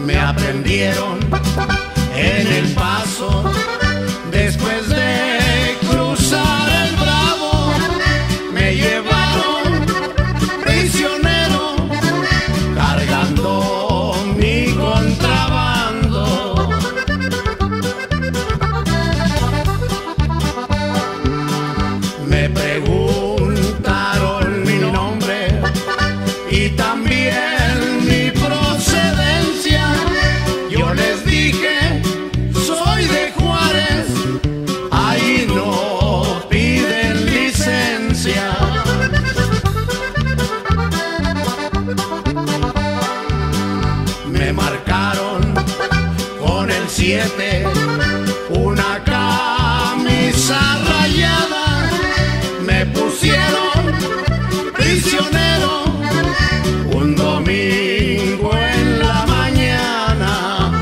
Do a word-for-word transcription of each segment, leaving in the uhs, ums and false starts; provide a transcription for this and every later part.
me aprendieron en el paso. Después de cruzar el Bravo, me llevaron prisionero, cargando mi contrabando. Me preguntaron mi nombre y también mi procedencia. Yo les dije, soy de Juárez, ahí no piden licencia. Me marcaron con el siete, una camisa rayada, me pusieron prisionero un domingo en la mañana.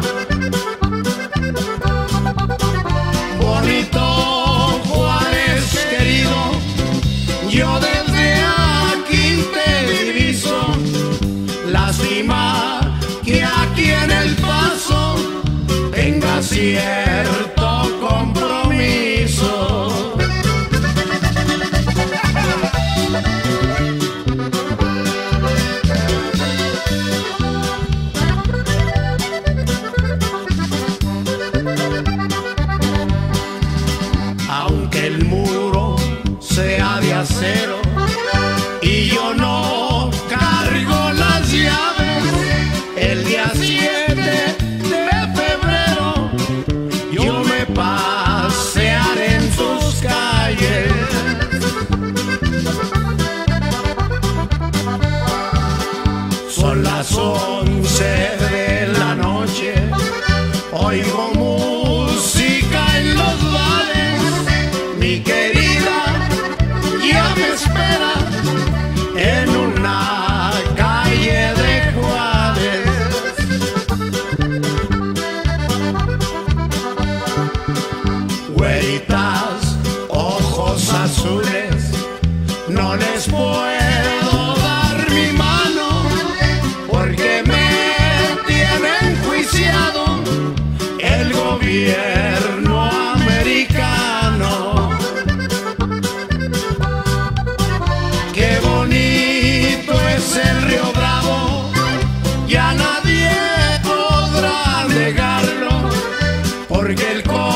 Bonito Juárez querido, yo desde aquí te diviso. Lástima que aquí en El Paso tenga cierto compromiso. Aunque el muro sea de acero y yo no cargo las llaves, el día siete de febrero yo me pasearé en sus calles. Son las once de la noche, oigo música en los bares. Mi querida ya me espera en una calle de Juárez. Güeritas, ojos azules, no les puedo dar mi mano porque me tiene enjuiciado el gobierno americano. Qué bonito es el Río Bravo, ya nadie podrá negarlo, porque el